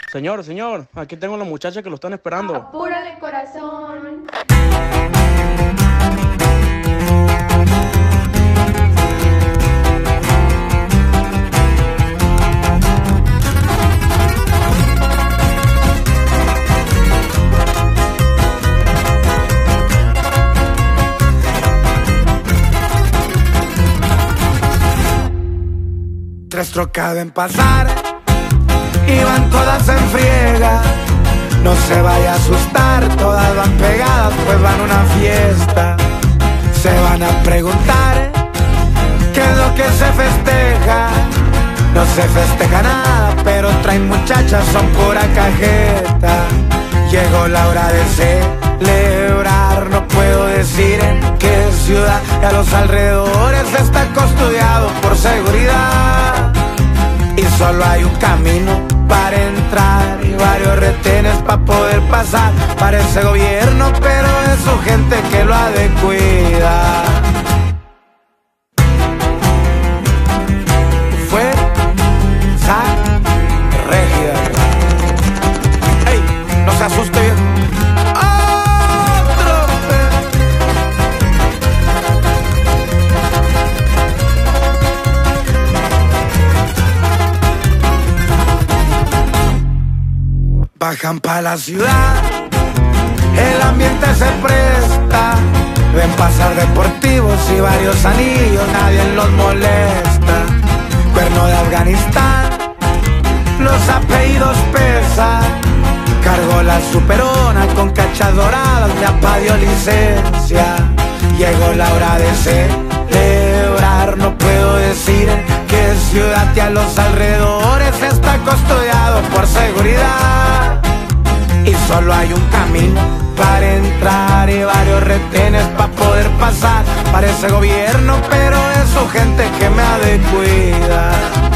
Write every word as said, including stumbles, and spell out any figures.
Señor, señor, aquí tengo a la muchacha que lo están esperando. Apúrale, corazón. Tres trocas en pasar y van todas en friega. No se vaya a asustar, todas van pegadas, pues van a una fiesta. Se van a preguntar qué es lo que se festeja. No se festeja nada, pero traen muchachas, son pura cajeta. Llegó la hora de celebrar, no puedo decir en qué ciudad, y a los alrededores está custodiado por seguridad. Y solo hay un camino para entrar y varios retenes para poder pasar. Parece gobierno, pero es su gente que lo ha de cuidar. Fue Sa Régida. Ey, no se asuste, viejo. Otro pe- Bajan pa' la ciudad, el ambiente se presta. Ven pasar deportivos y varios anillos, nadie los molesta. Cuerno de Afganistán, los apellidos pesan. Cargó la superona con cachas doradas, me apadió licencia. Llegó la hora de celebrar, no puedo decir en qué ciudad, y a los alrededores está custodiado por seguridad. Y solo hay un camino para entrar y varios retenes para poder pasar. Parece gobierno, pero es su gente que me ha de cuidar.